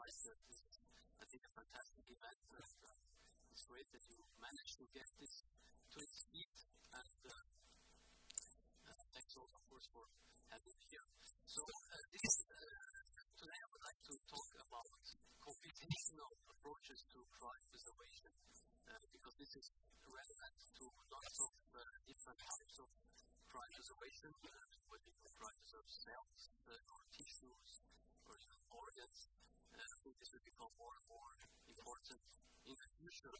side. This is, I think, a fantastic event. It's great that you managed to get this to its feet, and thanks also, of course, for having me here. So today I would like to talk about computational approaches to cryopreservation, because this is relevant to lots of different types of cryopreservation, whether you cryopreserve cells or tissues or even organs. I think this will become more and more important in the future.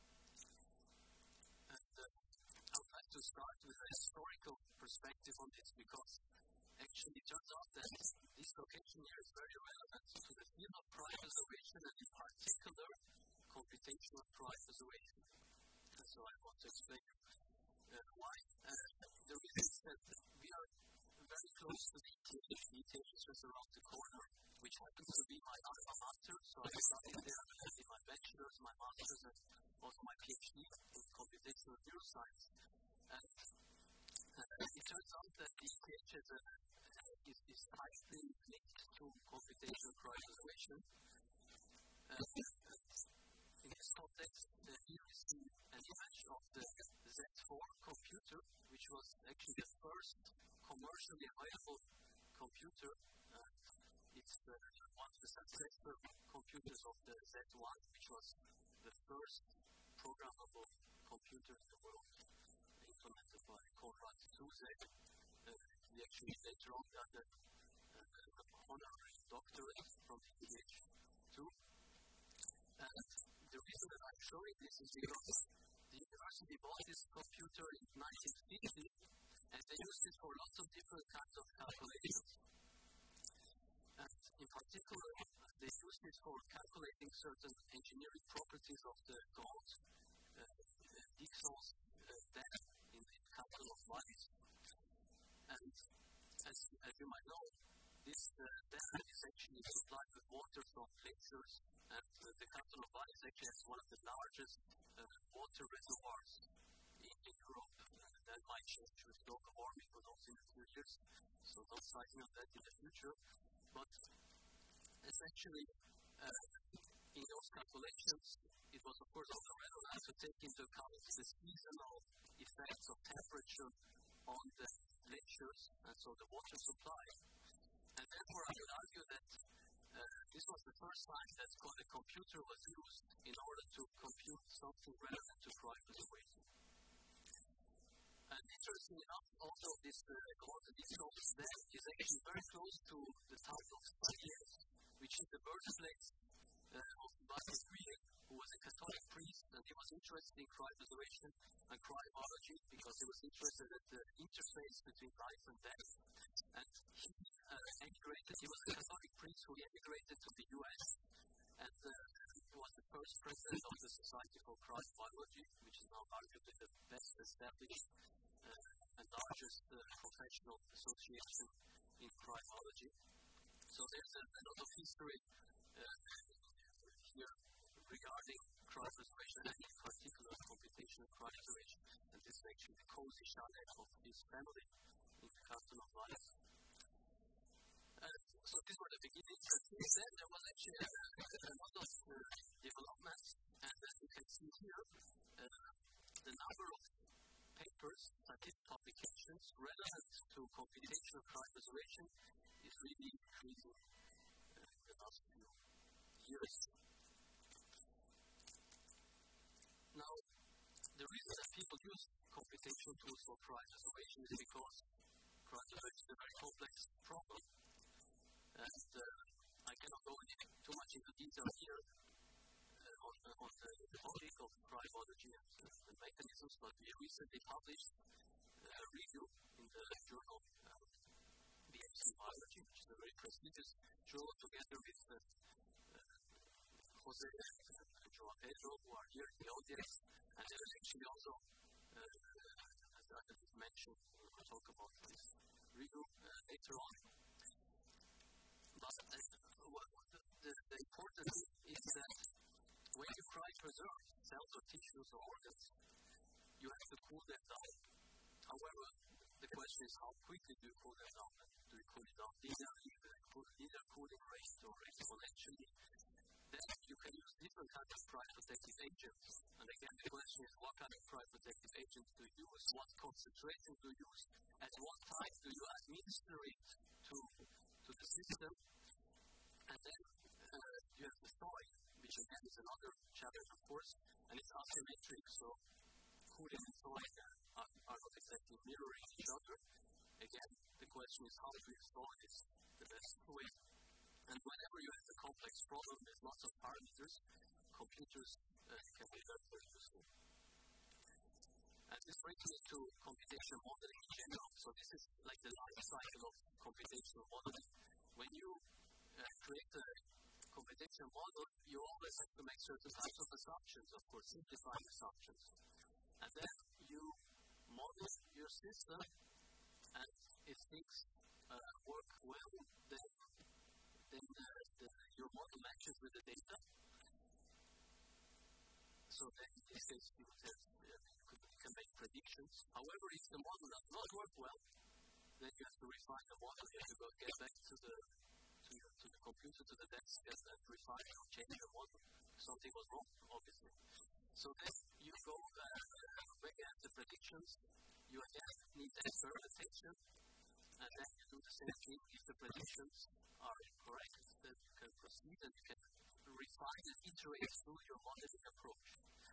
And I would like to start with a historical perspective on this, because actually it turns out that this location here is very relevant to the field of cryopreservation, and in particular computational cryopreservation. And so I want to explain why. The reason is that we are very close to the ETH. The ETH is just around the corner, which happens to be my alma mater. So I studied there in my bachelor's, my master's, and also my PhD in computational neuroscience. And it turns out that the ETH is tightly linked to computational cryopreservation. In this context, here we see an image of the Z4 computer, which was actually the first commercially available computer. It's one of the successor computers of the Z1, which was the first programmable computer in the world, implemented by Konrad Zuse. He actually later on got an honorary doctorate from the ETH too. And the reason that I'm showing this is because the university bought this computer in 1950, and they used it for lots of different kinds of calculations. And in particular, they used it for calculating certain engineering properties of the gold Dixon's dam in the capital of Mali. And as you might know, this dam is actually supplied with water from glaciers, and the capital of Mali actually has one of the largest water reservoirs in Europe. That might change with global warming, but also in a few years. So not citing on that in the future. But essentially, in those calculations, it was of course also relevant to take into account the seasonal effects of temperature on the glaciers, and so the water supply. And therefore, I would argue that this was the first time that a computer was used in order to compute something relevant to cryopreservation. And interesting enough, also this Dixon's dam is actually very close to the town of Zurich, which is the birthplace of Bauer, who was a Catholic priest, and he was interested in cryopreservation and cryobiology because he was interested in the interface between life and death. And he he was a Catholic priest who emigrated to the US, and was the first president of the Society for Cryobiology, which is now arguably the best established and largest professional association in cryobiology. So there's a lot of history here regarding cryopreservation, and in particular computational cryopreservation. And this is actually the cozy chalet of his family in the capital of Basel. So these were the beginnings. Since then, there was actually a lot of developments, and as you can see here, the number of papers, scientific publications relevant to computational cryopreservation is really increasing in the last few years. Now, the reason that people use computational tools for cryopreservation is because cryopreservation is a very complex problem. And I cannot go too much into detail here on the topic of cryobiology and mechanisms, but we recently published a review in the journal Biology, which is a very prestigious journal, together with Jose and Joao Pedro, who are here in the audience. And there is actually also, as I mentioned, we'll talk about this review later on. But the important thing is that when you cryopreserve cells or tissues or organs, you have to cool them down. However, the question is how quickly do you cool them down? Do you cool it down linearly, with a linear cooling rate, or exponentially? kind of cryoprotective agents. And again, the question is, what kind of cryoprotective agents do you use? What concentration do you use? At what time do you administer it to the system? And then you have the soil, which again is another challenge, of course, and it's asymmetric, so cooling and soil are not exactly mirroring each other. Again, the question is, how do you install this the best way? And whenever you have a complex problem with lots of parameters, computers can be very, very useful. And this brings me to computational modeling in general. So this is like the life cycle of computational modeling. When you create a computational model, you always have to make certain types of assumptions, of course, simplifying assumptions. And then you model your system, and if things work well, then your model matches with the data. So then in this case you can make predictions. However, if the model does not work well, then you have to refine the model. You have to get back to the computer, to the desk, and refine or change the model. Something was wrong, obviously. So then you go back at the predictions. You again need experimentation, and then you do the same thing. If the predictions are incorrect, then you can proceed and you can refine and iterate through your modeling approach.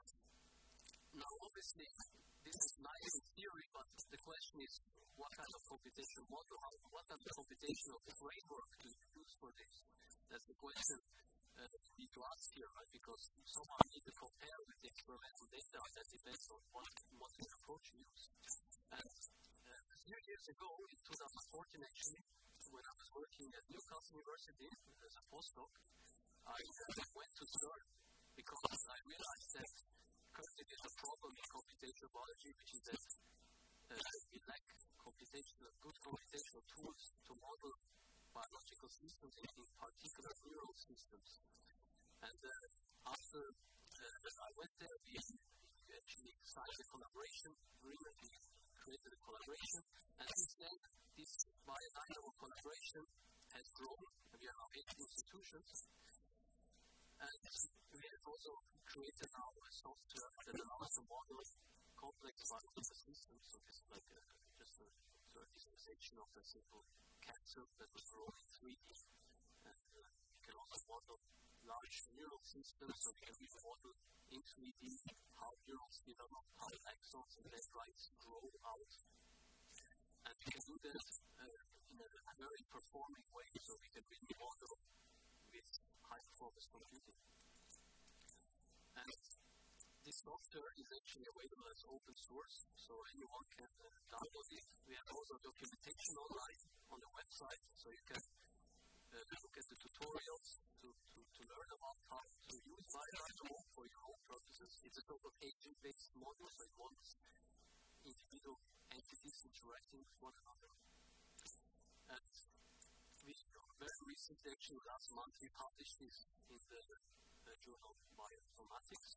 Now, obviously, this is nice in theory, but the question is, what kind of computational model, what kind of computational framework do you use for this? That's the question you need to ask here, right? Because someone needs to compare with the experimental data that depends on what modeling approach you use. And a few years ago, in 2014 actually, when I was working at Newcastle University as a postdoc, I went to Zurich because I realized that currently there's a problem in computational biology, which is that we lack good computational tools to model biological systems, in particular neural systems. And after I went there, we actually signed a collaboration agreement. We created a collaboration, and since then, this biodynamic collaboration has grown. We are now 8 institutions, and we have also created now a software that allows to model complex biological systems. So this is like just a visualization of a simple cancer that was grown in 3D. And we can also model large neural systems, so we can really model in 3D how neurons develop, how axons and dendrites grow out. And we can do that in a very performing way, so we can really model with high performance computing. And this software is actually available as open source, so anyone can download it. We have also documentation online on the website, so you can look at the tutorials to learn about how to use biodynamics for your own purposes. It's a sort of agent-based model, so it wants individual entities interacting with one another. And we very recently, actually last month, we published this in the journal Bioinformatics.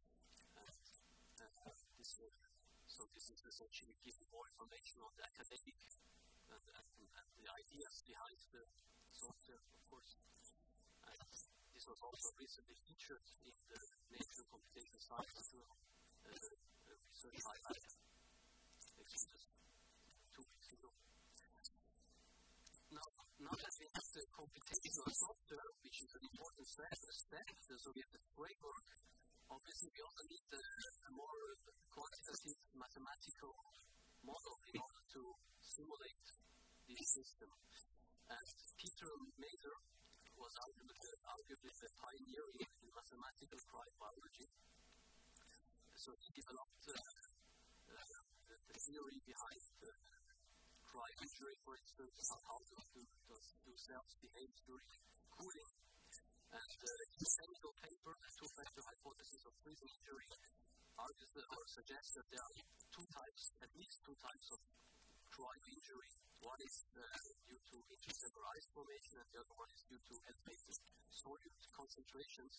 So this is essentially giving more information on the academic and the ideas behind the software, of course. And this was also recently featured in the Nature Computation Science journal as a research highlight, actually just 2 weeks ago. Now that we have the computational software, which is an important step, so we have the framework. Obviously, we also need a more quantitative mathematical model in order to simulate this system. And Peter Maser was arguably the pioneer in mathematical cryobiology. So he developed the theory behind cryo-injury, for instance, how do cells behave during cooling. And his seminal paper, the two-factor hypothesis of freezing injury, argues or suggests that there are at least two types of cryo-injury. One is due to intracellular ice formation, and the other one is due to elevated solute concentrations.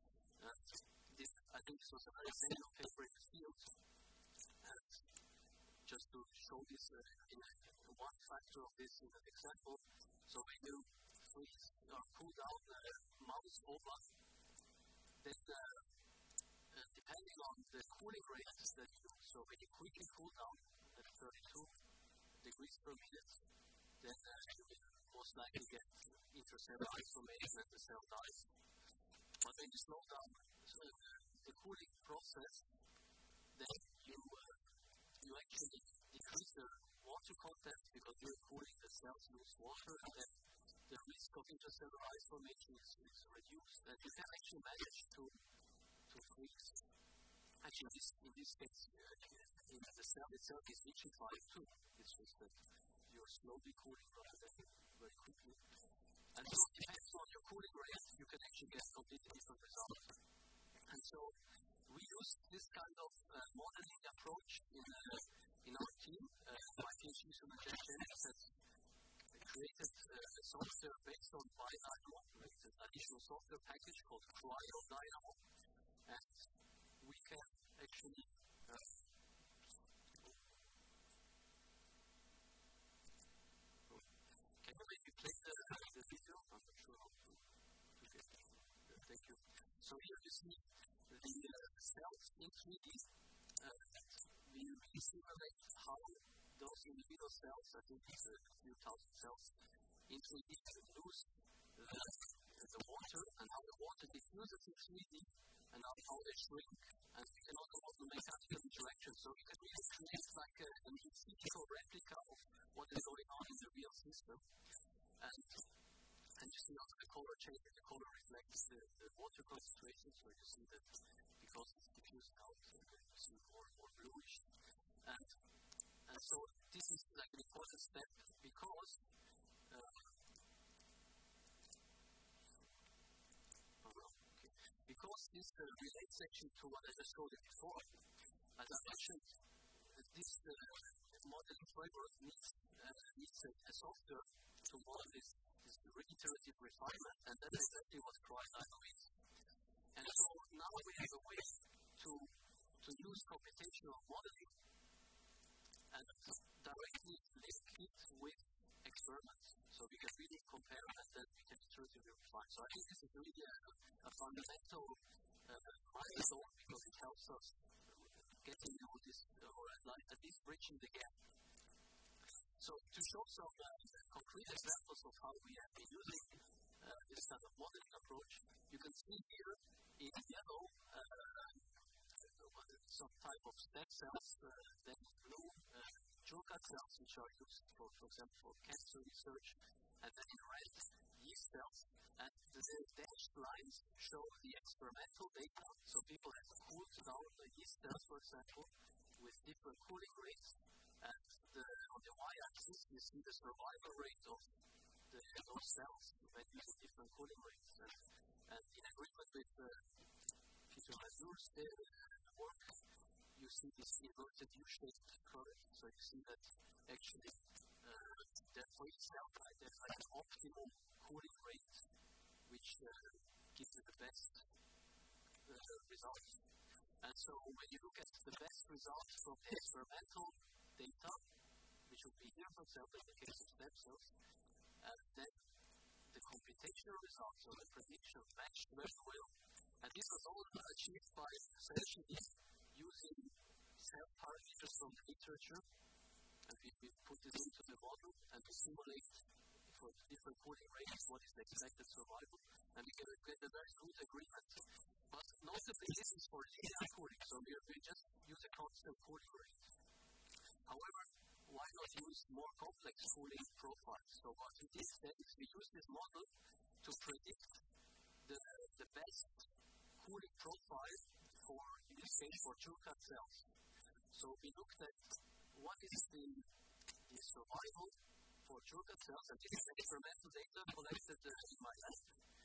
I think this was a very seminal paper in the field. And just to show this one factor of this in an example, so when you freeze or cool down mouse ova, then depending on the cooling rate that you do, so when you quickly cool down at 32 degrees per minute, then you will most likely get intercellular isolation and the cell dies. But when you slow down the cooling process, then you actually decrease the water content because you're cooling the cells lose water, and then the risk of intercellular isolation is reduced, and you can actually manage to freeze. Actually, in this case, the cell itself is reaching 5.2. It's just that you're slowly cooling rather than very quickly. And so, depending on your cooling rate, you can actually get completely different results. And so, we use this kind of modeling approach in our team. My PhD student has created a software based on BioDynamo. It's an additional software package called CryoDynamo. And we can actually can you maybe play the video? I'm not sure how to get it. Thank you. So here you see the cells in 3D. We simulate how those individual cells, I think it's a few thousand cells, in 3D lose the water, and how the water diffuses in 3D, and how they shrink. And we can also model mechanical interaction, so we can really create like an physical replica of what is going on in the real system. And you see also the color change. The color reflects the water concentration, so you see that because it's diffused out, you see more bluish. And so this is like an important step because this relates actually to what I just told you before. As I mentioned, this modeling framework needs a software to model this iterative refinement, and that's exactly what CryoDynamo is. And so now we have a way to use computational modeling and directly link it with experiments. So we can really compare and then we can iteratively refine. So I think this is really a fundamental milestone because it helps us getting into this, or at least bridging the gap. So to show some concrete examples of how we have been using this kind of modeling approach, you can see here in yellow some type of stem cells, then in blue Jurkat cells, which are used for example, for cancer research, and then in red yeast cells. And the dashed lines show the experimental data. So people have cooled down the yeast cells, for example, with different cooling rates. And on the y-axis, you see the survival rate of those cells when using different cooling rates. And in agreement with Future of Cryopreservation work, you see this inverted U-shaped curve. So you see that actually for each cell type, there's like an optimal cooling rate which gives you the best results. And so when you look at the best results from the experimental data, which would be here, for example, in the case of stem cells, then the computational results or the prediction matched very well. And this was all achieved by essentially using cell parameters from the literature, and we put this into the model and we simulate for different cooling rates what is the expected survival, and we can get a very good agreement. But notably, this is for linear cooling, so we just use a constant cooling rate. However, why not use more complex cooling profiles? So what we did then is we used this model to predict the best cooling profile for, in this case, for Jurkat cells. So we looked at what is the survival for Jurkat cells, and this is experimental data collected in my lab.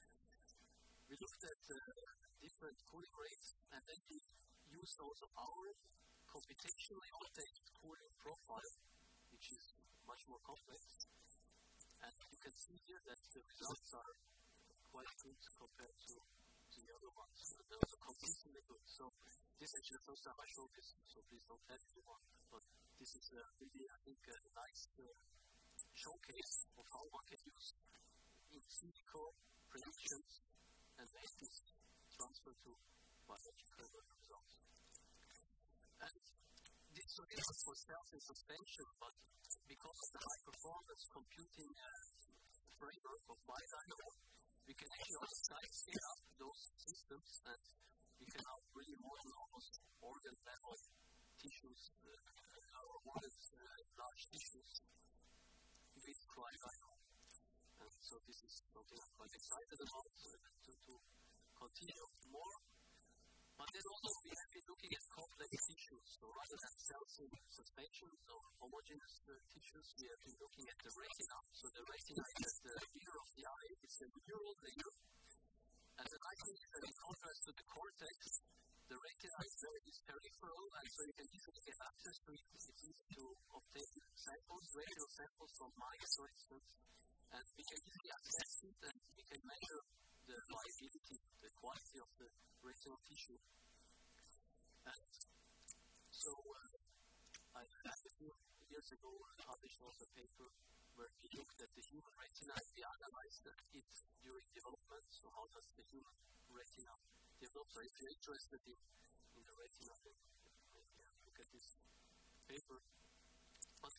We looked at different cooling rates, and then we used also our computationally obtained cooling profile, which is much more complex. And you can see here that the results are quite good compared to the other ones. They're also consistently good. So this is actually the first time I showed this, so please don't have it one. But this is really, I think, a nice showcase of how one can use in silico predictions and make this transfer to biological results. And this solution for cells in suspension, but because of the high performance computing framework of BioDynamo, we can actually also scale up those systems, and we can now really model almost organ level tissues or organ large tissues with cryobiology. And so this is something I'm quite excited about to continue more. But then also we have been looking at complex tissues. So rather than cells in suspension or homogeneous tissues, we have been looking at the retina. So the retina is at the rear of the eye. It's a neural layer. And the nice thing is that in contrast to the cortex, the retina is peripheral, and so you can easily get access to it. It's easy to obtain samples, radio samples from mice, for instance, and we can easily access it, and we can measure the viability, the quality of the retinal tissue. And so I a few years ago published also a paper where we looked at the human retina and we analyzed it during development. So how does the human retina develop? So if you're interested in the retina, then look at this paper. But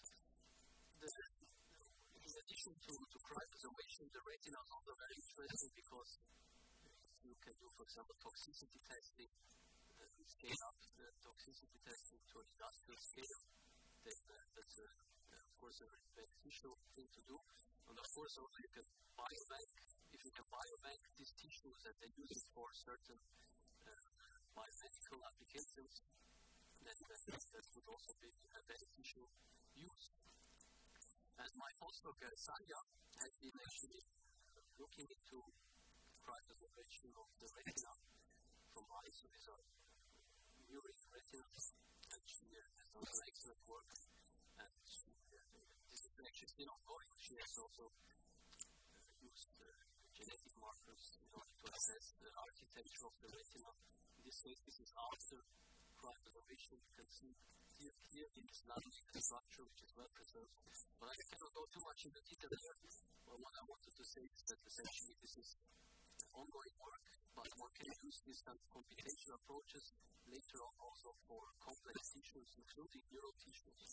in addition to cryopreservation, the retina is also very interesting because you can do, for example, toxicity testing, scale up the toxicity testing to an industrial scale. That's of course a very beneficial thing to do. And of course also you can biobank, if you can biobank these tissues and then use it for certain biomedical applications, then that would also be a beneficial use. And my postdoc, Sanya, has been actually looking into cryopreservation of the retina from mice. So these are murine retinas, and she has done an excellent work. And this is actually still ongoing. She has also used genetic markers in order to assess the architecture of the retina. In this case, this is after cryopreservation. You can see here in this lovely structure, which is well preserved. But I cannot go too much into detail here. Well, what I wanted to say is that essentially this is ongoing work, but one can use these computational approaches later on also for complex tissues, including neural tissues.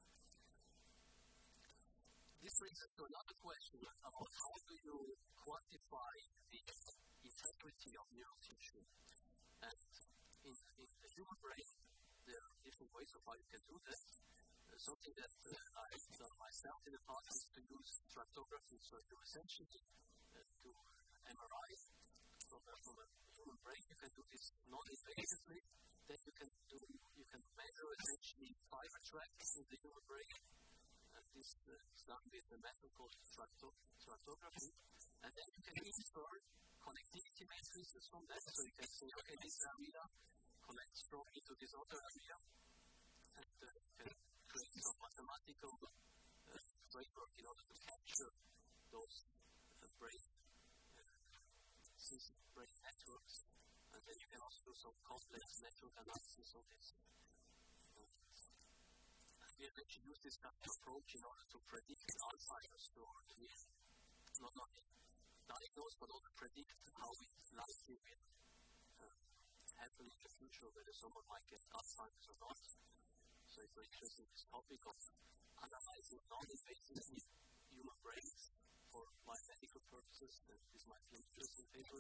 This brings us to another question about how do you quantify the integrity of neural tissue. And in the human brain, there are different ways of how you can do that. Something that I've done myself in the past is to use tractography. So you essentially do MRI from a human brain. You can do this non-invasively. Then you can measure essentially fiber tracks in the human brain. And this is done with a method called tractography. And then you can infer connectivity matrices from that. So you can say, okay, this area connects strongly to this other area. And you can create some mathematical framework in order to capture those brain networks. And then you can also do some complex network analysis of this. We have actually used this kind of approach in order to predict Alzheimer's, or not only diagnose, but also predict how it likely will happen in the future, whether someone might get Alzheimer's or not. So it's very interesting, this topic of analyzing non-invasively human brains for biomedical purposes. This might be an interesting paper.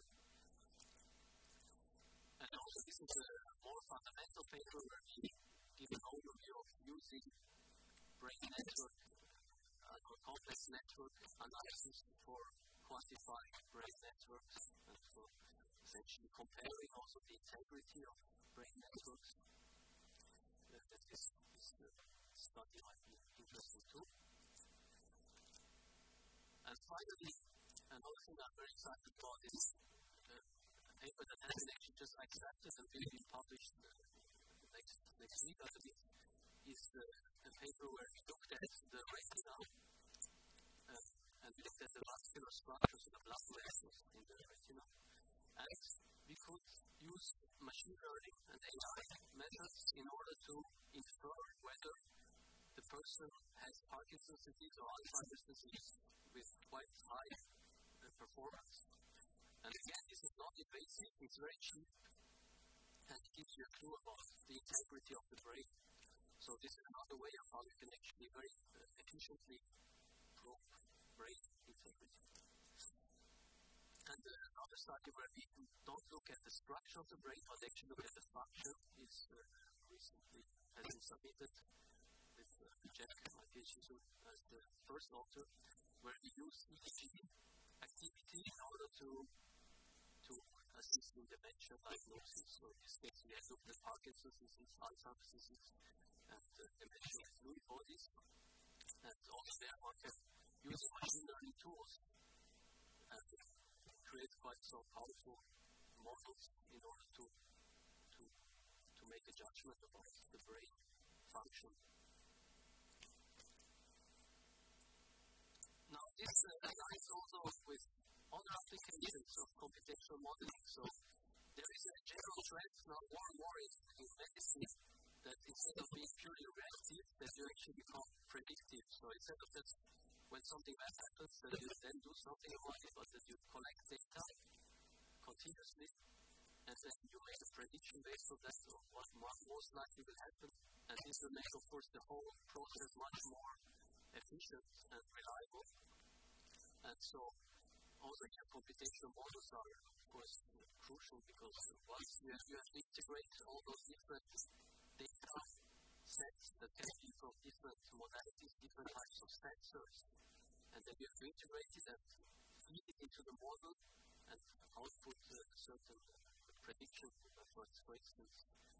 And also this is a more fundamental paper where we give an overview of using brain network or complex network analysis for quantifying brain networks and for essentially comparing also the integrity of brain networks. This study might be interesting too. And finally, another thing I'm very excited about is a paper that has been actually just accepted and will be published next week, I believe, is a paper where we looked at the retina and we looked at the vascular structures of the blood vessels in the retina. And we could use machine learning and AI methods in order to infer whether the person has Parkinson's disease or Alzheimer's disease with quite high performance. And again, this is not invasive, it's very cheap. and it gives you a clue about the integrity of the brain. So this is another way of how you can actually very efficiently probe brain integrity. And another study where we don't look at the structure of the brain, but actually look at the function is recently has been submitted with Jack, my PhD student, as the first author, where we use EEG activity in order to assist in dementia diagnosis. So in this case, we have looked at Parkinson's disease, Alzheimer's disease, and dementia with Lewy bodies. And also there one can use machine learning tools and create quite some powerful models in order to make a judgment about the brain function. Now this aligns also with other applications of computational modeling. So there is a general trend now more and more in medicine that instead of being purely reactive, that you actually become predictive. So instead of just when something bad happens, that you then do something about it, but that you collect data continuously, and then you make a prediction based on that of what most likely will happen. And this will make, of course, the whole process much more efficient and reliable. And so also here computational models are, of course, crucial, because once you have to integrate all those different data sets that can be from different modalities, different types of sensors, and then you have to integrate it and feed it into the model and output certain prediction methods, for instance,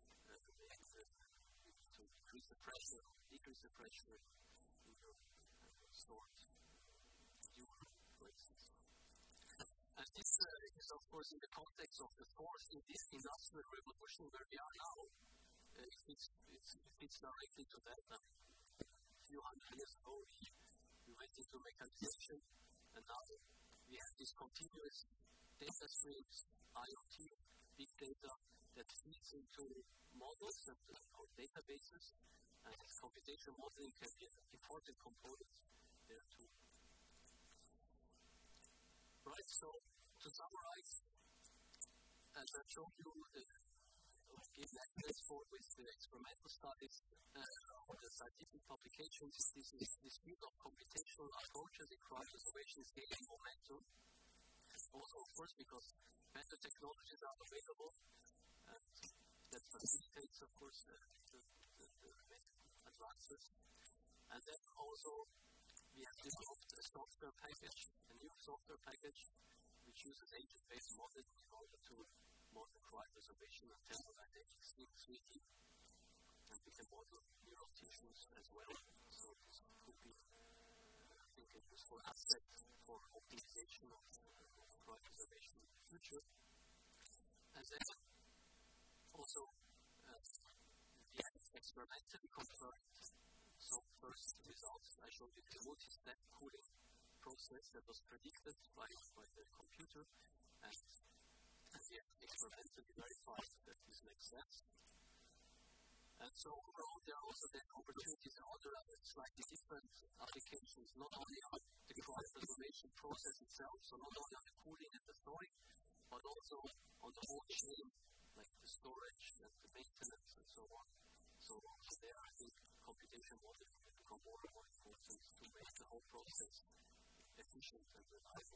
to increase the pressure or decrease the pressure in your stored urine, for instance. And this is, of course, in the context of the fourth industrial revolution where we are now. It fits directly to that. A few hundred years ago, we went into mechanization, and now we have this continuous data streams, IoT, big data, that feeds into models and our databases, and computational modeling can be an important component there too. Right, so to summarize, as I showed you, give evidence for with the experimental studies or the scientific publications, this field of computational approaches in cryopreservation is gaining momentum. Also, of course, because better technologies are available, and that facilitates, of course, the advances. And then also, we have developed a software package, a new software package, which uses agent-based modeling in order to model cryopreservation and thermodynamics in 3D. And we can model neural tissues as well. So this could be, I think, a useful aspect for optimization of cryopreservation in the future. And then also, we have experimentally confirmed some first results. I showed you the multi-step cooling process that was predicted by the computer, and we have experimentally verified that this makes sense. And so overall, there are also then opportunities in other slightly different applications, not only on the cryopreservation process itself, so not only on the cooling and the thawing, but also on the whole chain, like the storage and the maintenance and so on. So there, I think computation modeling will become more and more important to make the whole process efficient and reliable.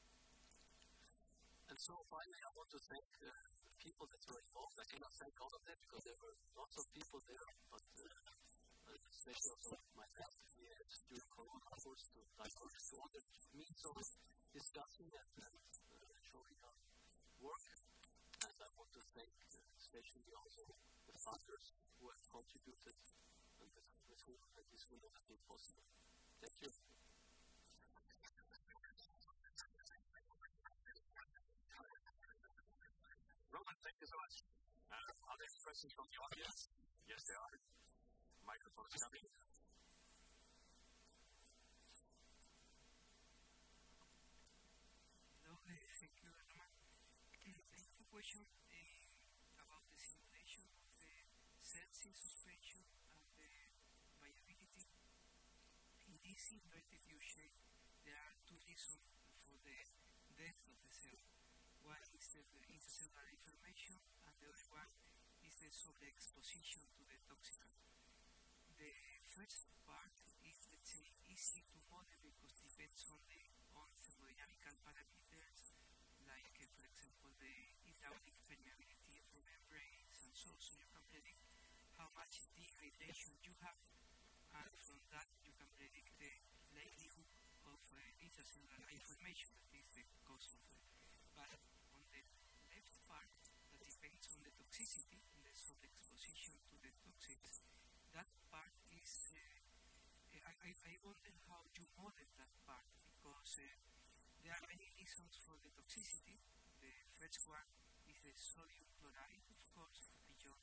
And so finally, I want to thank the people that were involved. I cannot thank all of them because there were lots of people there, but especially also my lab here during Corona, of course, to diverge to other means of discussing and showing our work. And I want to thank especially also the funders who have contributed and with whom this would not have been possible. Thank you. Roman, thank you so much. Are there any questions from the audience? Yes, there are. Microphone is coming. Hello, thank you, Roman. I have a question about the simulation of the cells in suspension and the viability. In this inverted U shape, there are two reasons for the death of the cell. One is the intracellular inflammation, and the other one exposition to the toxicant. The first part is, let's say, easy to model because depends on the thermodynamical parameters, like, for example, the hydraulic permeability of the membranes and so you can predict how much degradation you have, and from that you can predict the likelihood of intracellular inflammation, that is the cause of it. But on the left part, that depends on the toxicity, so the exposition to the toxins, that part is, I wonder how you model that part, because there are many reasons for the toxicity. The first one is the sodium chloride, of course, beyond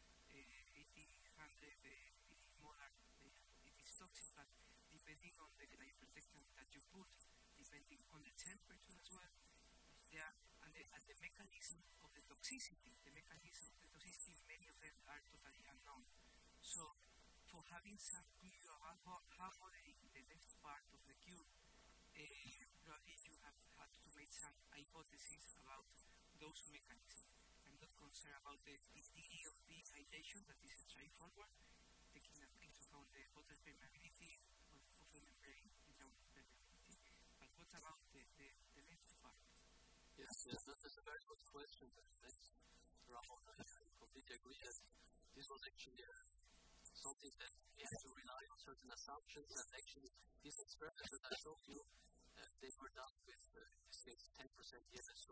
1800 molar, it is toxic, but depending on the cryoprotectant that you put, depending on the temperature as well, there and the mechanism of the toxicity. The mechanism of the toxicity, many of them are totally unknown. So, for having some clue about how modeling the left part of the cube, probably you have had to make some hypotheses about those mechanisms. I'm not concerned about the degree of dehydration, that is straightforward, taking into account the water permeability of the membrane, hydraulic permeability. But what about the left part? Yes, that's a very good question. Thanks, Ramon. I completely agree that this was actually something that we had to rely on certain assumptions, and actually these experiments that I showed you, they were done with, in this case, 10% yes, so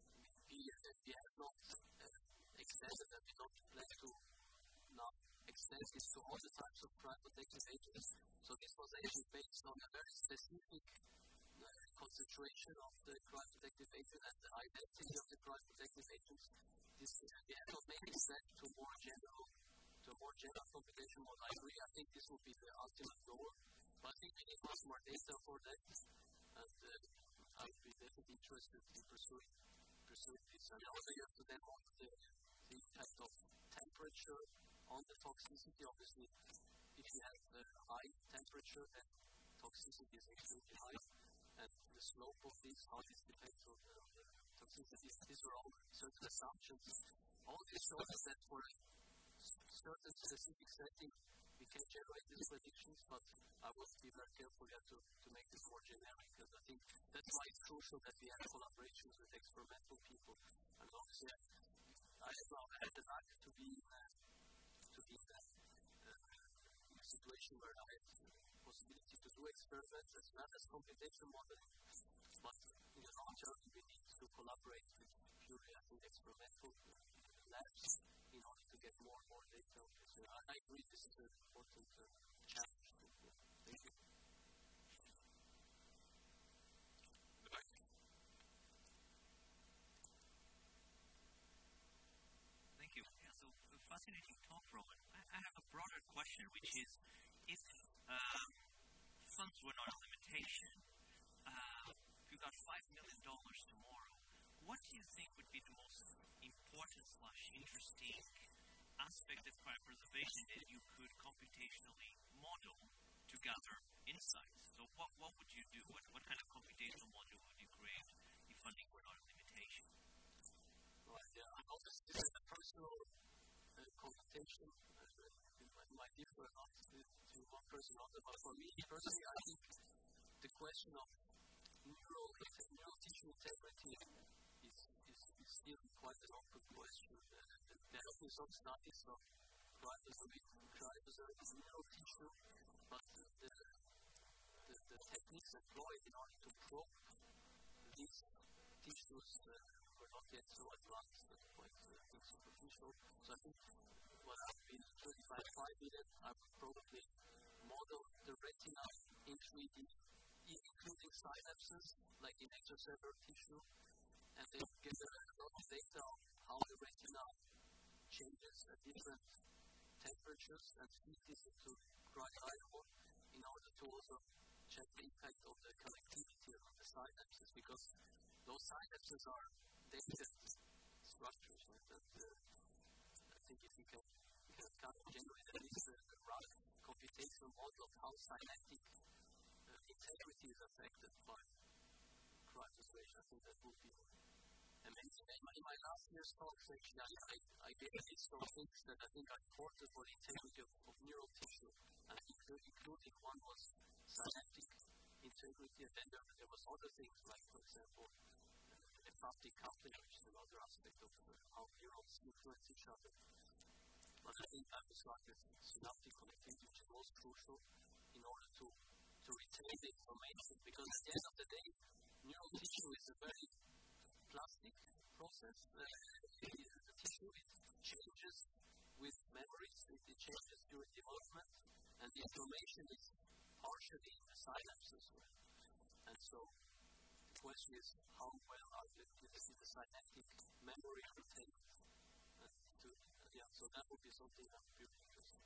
we have not extended and we don't plan to now extend this to all the types of cryoprotective agents. So this was actually based on a very specific concentration of the cryoprotective agent and the identity of the cryoprotective agents. We have not made it set to a more general computation model. I agree, I think this would be the ultimate goal, but I think we need much more data for that, and I would be definitely interested in pursuing this. And also you have to then monitor the impact of temperature on the toxicity. Obviously, if you have a high temperature, then toxicity is extremely high, and the slope of this, how this depends on the toxicity, these are all certain assumptions. All this shows us that for a certain specific setting, we can generate these predictions, but I will be very careful to make this more generic, because I think that's why it's crucial that we have collaborations with experimental people. And obviously, I have now had the luck to be in a situation where I have the possibility to do experiments as well as computation modeling, but in the long term, we need to collaborate with purely, I think, experimental labs in order to get more and more data on this. I agree this is an important challenge. Thank you. Thank you. Yeah, so fascinating talk, Roman. I have a broader question, which is, if funds were not a limitation, you got $5 million tomorrow, what do you think would be the most important / interesting aspect of cryopreservation that you could computationally model to gather insights? So what would you do? What kind of computational module would you create if funding were not a limitation? Right, yeah, I obviously this is a personal computation. It might differ not to one person or another, but for me personally, I think the question of neural tissue integrity is still quite an open question. There have been some studies of cryopreserving neural tissue, but the techniques employed in order to probe these tissues were not yet so advanced and quite superficial. So I think what I would be interested if I did, I would probably model the retina in 3D, including synapses, like in extracellular tissue, and then get a lot of data on how the retina changes at different temperatures and feed this into cryo in order to also check the impact of the connectivity of the synapses, because those synapses are dated structures, right? And I think if you can kind of generate at least a rough computational model of how synaptic integrity is affected by cryopreservation, I think that would be amazing. In my last year's talks, actually, I gave a list of things that I think are important for the integrity of neural tissue, and including one was synaptic integrity, and then there was other things like, for example, apoptic coupling, which is another aspect of how neurons influence each other. But I think I would start with synaptic connectivity, which is most crucial in order to retain the information, because at the end of the day, neural tissue is a very plastic process. The tissue changes with memories, it changes during development, and the information is partially in the synapses. And so the question is, how well is the synaptic memory retained? So that would be something that would be interesting.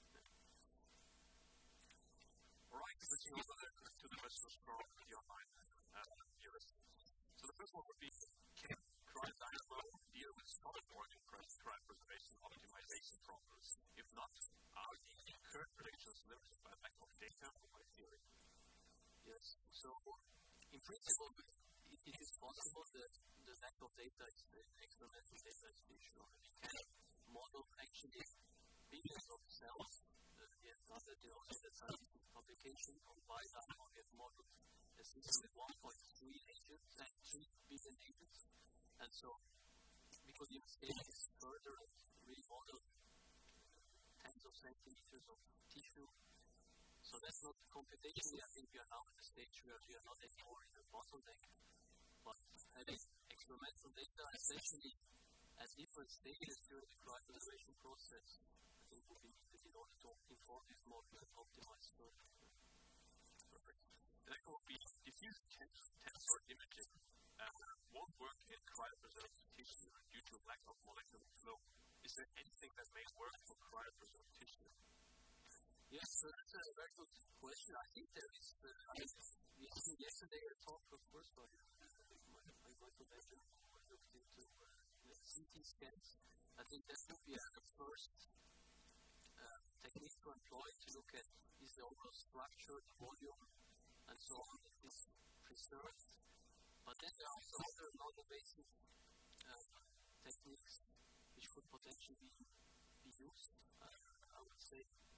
All right, let's go to the questions from the online viewers. So the first one would be, can cryobiology deal with solid organ cryopreservation optimization problems? If not, are the current predictions limited by lack of data or by theory? Yes, so in principle, it is possible that the lack of data is the experimental data is the issue. You can model actually billions of cells. We have done that in the scientific publication on Bauer. We have modeled a system with 1.3 agents and 3 billion agents. And so, because you scale this further and really model tens of centimeters of tissue, so that's not computationally. I think we are now at the stage where we are not anymore in a bottleneck, but having experimental data essentially at different stages during the cryopreservation process, I think would be needed in order to inform this model and optimize further. Perfect. The next one would be diffuse tensor imaging won't work in cryopreserved tissue due to lack of molecular flow. Is there anything that may work for cryopreserved tissue? Yes, so that's a very good question. I think there is, we had yesterday a talk of first one. I'm going to mention who looked into CT scans. I think that would be the first technique to employ to look at is the overall structure, the volume, and so on, is preserved. But then there are also other non-invasive techniques which could potentially be used, I would say.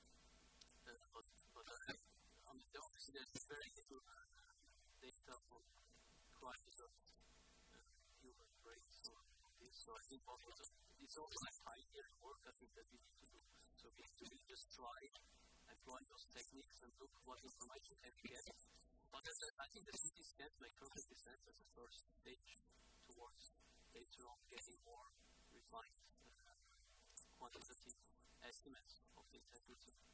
But obviously there's very little data from cryopreserved human brains. So I think it's also like pioneering work I think that we need to do. So we need to really just try employing those techniques and look what information can we get. But I think the CT scans make perfectly sense as a first stage towards later on getting more refined quantitative estimates of the integrity.